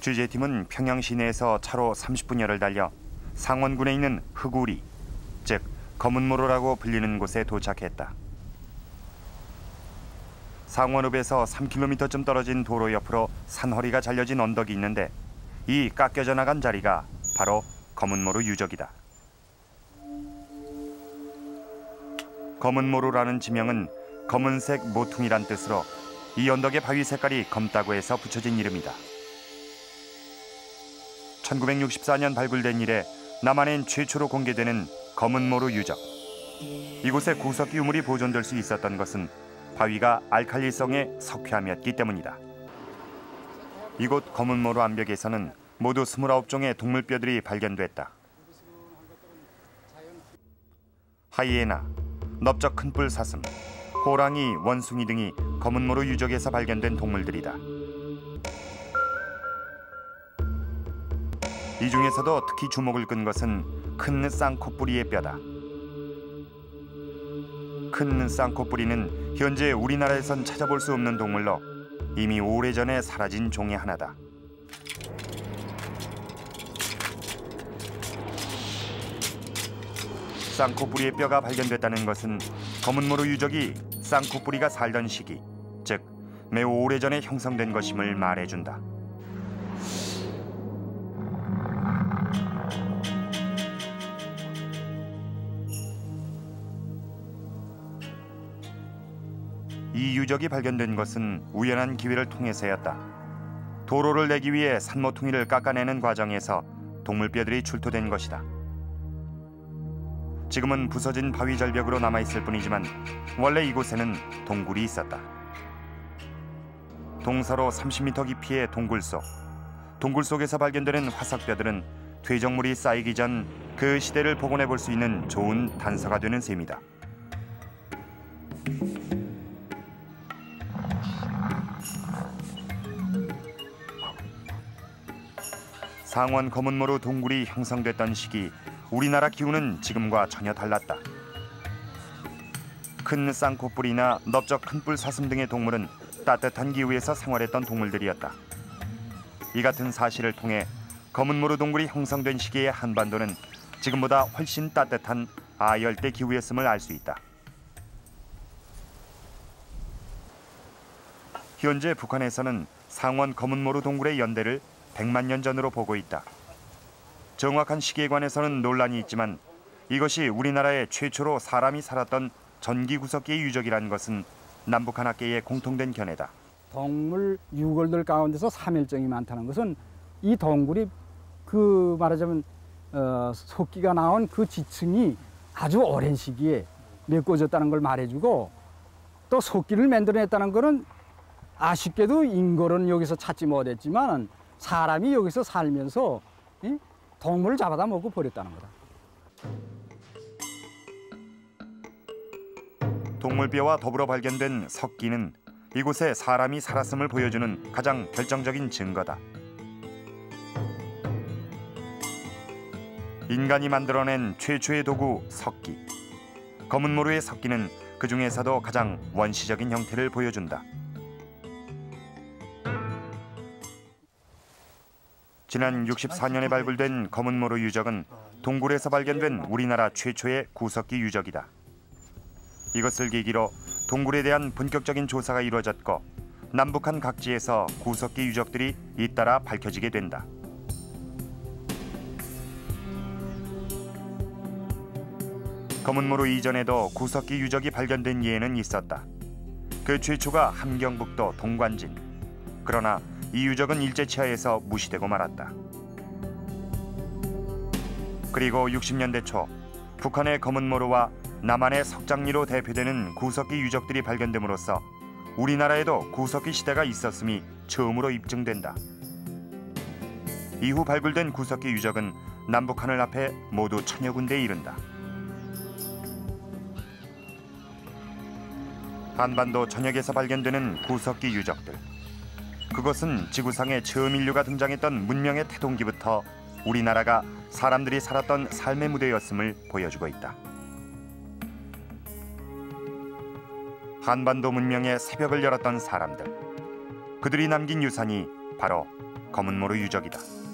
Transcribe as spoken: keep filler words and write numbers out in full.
취재팀은 평양 시내에서 차로 삼십 분여를 달려 상원군에 있는 흑우리, 즉 검은모로라고 불리는 곳에 도착했다. 상원읍에서 삼 킬로미터쯤 떨어진 도로 옆으로 산허리가 잘려진 언덕이 있는데 이 깎여져 나간 자리가 바로 검은모로 유적이다. 검은모로라는 지명은 검은색 모퉁이란 뜻으로 이 언덕의 바위 색깔이 검다고 해서 붙여진 이름이다. 천구백육십사 년 발굴된 이래 남한엔 최초로 공개되는 검은모로 유적. 이곳에 구석기 유물이 보존될 수 있었던 것은 바위가 알칼리성의 석회암이었기 때문이다. 이곳 검은모로 암벽에서는 모두 스물아홉 종의 동물뼈들이 발견됐다. 하이에나, 넓적 큰뿔 사슴, 호랑이, 원숭이 등이 검은모로 유적에서 발견된 동물들이다. 이 중에서도 특히 주목을 끈 것은 큰 쌍코뿌리의 뼈다. 큰 쌍코뿌리는 현재 우리나라에선 찾아볼 수 없는 동물로 이미 오래전에 사라진 종의 하나다. 쌍코뿌리의 뼈가 발견됐다는 것은 검은모로 유적이 쌍코뿌리가 살던 시기, 즉 매우 오래전에 형성된 것임을 말해준다. 이 유적이 발견된 것은 우연한 기회를 통해서였다. 도로를 내기 위해 산모퉁이를 깎아내는 과정에서 동물뼈들이 출토된 것이다. 지금은 부서진 바위 절벽으로 남아있을 뿐이지만 원래 이곳에는 동굴이 있었다. 동서로 삼십 미터 깊이의 동굴 속. 동굴 속에서 발견되는 화석뼈들은 퇴적물이 쌓이기 전 그 시대를 복원해 볼 수 있는 좋은 단서가 되는 셈이다. 상원 검은모로 동굴이 형성됐던 시기, 우리나라 기후는 지금과 전혀 달랐다. 큰 쌍코뿔이나 넓적 큰뿔 사슴 등의 동물은 따뜻한 기후에서 생활했던 동물들이었다. 이 같은 사실을 통해 검은모로 동굴이 형성된 시기의 한반도는 지금보다 훨씬 따뜻한 아열대 기후였음을 알 수 있다. 현재 북한에서는 상원 검은모로 동굴의 연대를 백만 년 전으로 보고 있다. 정확한 시기에 관해서는 논란이 있지만 이것이 우리나라에 최초로 사람이 살았던 전기구석기의 유적이라는 것은 남북한학계의 공통된 견해다. 동물 유골들 가운데서 삼일정이 많다는 것은 이 동굴이 그 말하자면 어, 석기가 나온 그 지층이 아주 오랜 시기에 메꿔졌다는 걸 말해주고, 또 석기를 만들어냈다는 것은 아쉽게도 인골은 여기서 찾지 못했지만 사람이 여기서 살면서 이? 동물을 잡아다 먹고 버렸다는 거다. 동물뼈와 더불어 발견된 석기는 이곳에 사람이 살았음을 보여주는 가장 결정적인 증거다. 인간이 만들어낸 최초의 도구 석기. 검은모로의 석기는 그 중에서도 가장 원시적인 형태를 보여준다. 지난 육십사 년에 발굴된 검은모로 유적은 동굴에서 발견된 우리나라 최초의 구석기 유적이다. 이것을 계기로 동굴에 대한 본격적인 조사가 이루어졌고 남북한 각지에서 구석기 유적들이 잇따라 밝혀지게 된다. 검은모로 이전에도 구석기 유적이 발견된 예는 있었다. 그 최초가 함경북도 동관진. 그러나 이 유적은 일제치하에서 무시되고 말았다. 그리고 육십 년대 초 북한의 검은모로와 남한의 석장리로 대표되는 구석기 유적들이 발견됨으로써 우리나라에도 구석기 시대가 있었음이 처음으로 입증된다. 이후 발굴된 구석기 유적은 남북한을 합해 모두 천여 군데에 이른다. 한반도 전역에서 발견되는 구석기 유적들. 그것은 지구상에 처음 인류가 등장했던 문명의 태동기부터 우리나라가 사람들이 살았던 삶의 무대였음을 보여주고 있다. 한반도 문명의 새벽을 열었던 사람들. 그들이 남긴 유산이 바로 검은모루 유적이다.